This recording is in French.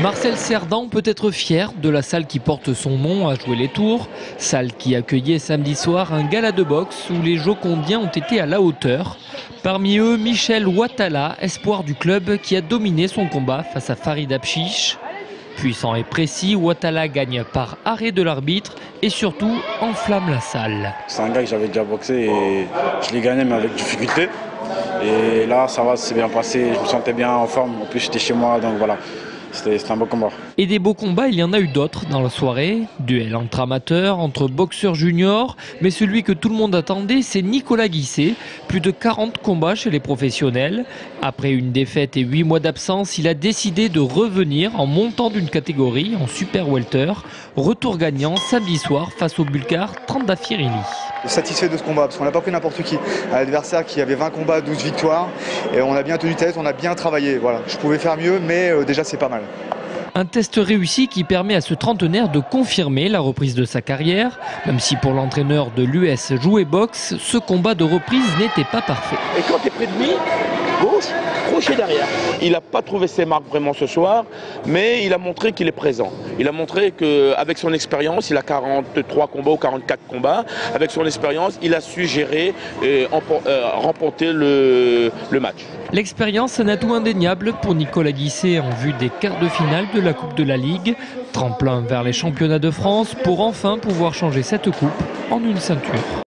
Marcel Cerdan peut être fier de la salle qui porte son nom à jouer les tours, salle qui accueillait samedi soir un gala de boxe où les Jocondiens ont été à la hauteur. Parmi eux, Michel Ouattala, espoir du club qui a dominé son combat face à Farid Apchiche. Puissant et précis, Ouattala gagne par arrêt de l'arbitre et surtout enflamme la salle. C'est un gars que j'avais déjà boxé et je l'ai gagné mais avec difficulté. Et là ça va, c'est bien passé, je me sentais bien en forme, en plus j'étais chez moi donc voilà. C'était un beau combat. Et des beaux combats, il y en a eu d'autres dans la soirée. Duel entre amateurs, entre boxeurs juniors. Mais celui que tout le monde attendait, c'est Nicolas Guisset. Plus de 40 combats chez les professionnels. Après une défaite et 8 mois d'absence, il a décidé de revenir en montant d'une catégorie, en super welter. Retour gagnant samedi soir face au Bulgare Trandafirili. Satisfait de ce combat parce qu'on n'a pas pris n'importe qui. Un adversaire qui avait 20 combats, 12 victoires. Et on a bien tenu tête, on a bien travaillé. Voilà. Je pouvais faire mieux, mais déjà c'est pas mal. Un test réussi qui permet à ce trentenaire de confirmer la reprise de sa carrière. Même si pour l'entraîneur de l'US Jouer Boxe, ce combat de reprise n'était pas parfait. Et quand tu es près de lui, gauche, crochet derrière. Il n'a pas trouvé ses marques vraiment ce soir, mais il a montré qu'il est présent. Il a montré qu'avec son expérience, il a 43 combats ou 44 combats. Avec son expérience, il a su gérer et remporter le match. L'expérience, un atout indéniable pour Nicolas Guisset en vue des quarts de finale de la Coupe de la Ligue. Tremplin vers les championnats de France pour enfin pouvoir changer cette coupe en une ceinture.